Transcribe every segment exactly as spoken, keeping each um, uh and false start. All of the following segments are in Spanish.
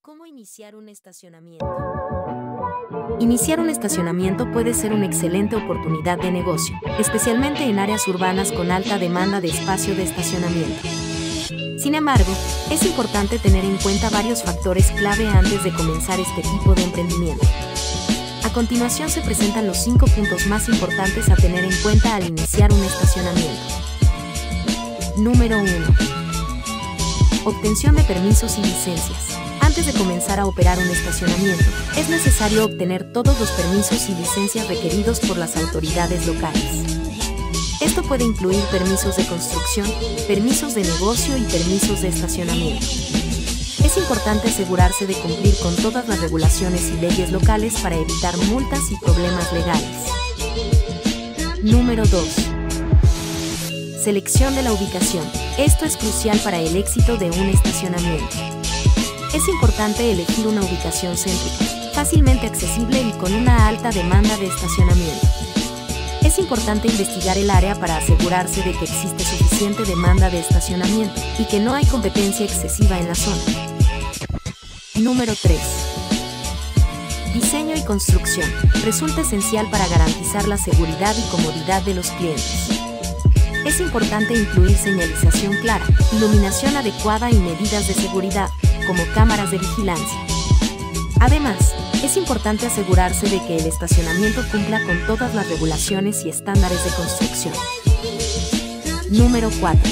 ¿Cómo iniciar un estacionamiento? Iniciar un estacionamiento puede ser una excelente oportunidad de negocio, especialmente en áreas urbanas con alta demanda de espacio de estacionamiento. Sin embargo, es importante tener en cuenta varios factores clave antes de comenzar este tipo de emprendimiento. A continuación se presentan los cinco puntos más importantes a tener en cuenta al iniciar un estacionamiento. Número uno. Obtención de permisos y licencias. Antes de comenzar a operar un estacionamiento, es necesario obtener todos los permisos y licencias requeridos por las autoridades locales. Esto puede incluir permisos de construcción, permisos de negocio y permisos de estacionamiento. Es importante asegurarse de cumplir con todas las regulaciones y leyes locales para evitar multas y problemas legales. Número dos. Selección de la ubicación. Esto es crucial para el éxito de un estacionamiento. Es importante elegir una ubicación céntrica, fácilmente accesible y con una alta demanda de estacionamiento. Es importante investigar el área para asegurarse de que existe suficiente demanda de estacionamiento y que no hay competencia excesiva en la zona. Número tres. Diseño y construcción. Resulta esencial para garantizar la seguridad y comodidad de los clientes. Es importante incluir señalización clara, iluminación adecuada y medidas de seguridad, como cámaras de vigilancia. Además, es importante asegurarse de que el estacionamiento cumpla con todas las regulaciones y estándares de construcción. Número cuatro.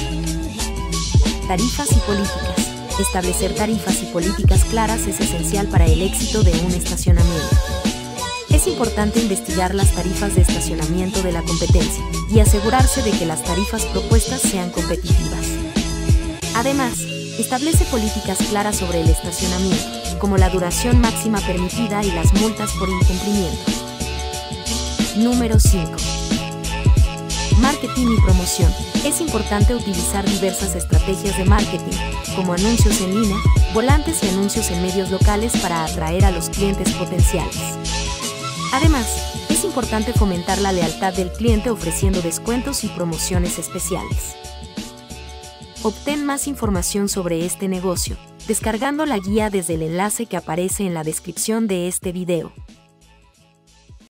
Tarifas y políticas. Establecer tarifas y políticas claras es esencial para el éxito de un estacionamiento. Es importante investigar las tarifas de estacionamiento de la competencia y asegurarse de que las tarifas propuestas sean competitivas. Además, establece políticas claras sobre el estacionamiento, como la duración máxima permitida y las multas por incumplimiento. Número cinco. Marketing y promoción. Es importante utilizar diversas estrategias de marketing, como anuncios en línea, volantes y anuncios en medios locales para atraer a los clientes potenciales. Además, es importante fomentar la lealtad del cliente ofreciendo descuentos y promociones especiales. Obtén más información sobre este negocio, descargando la guía desde el enlace que aparece en la descripción de este video.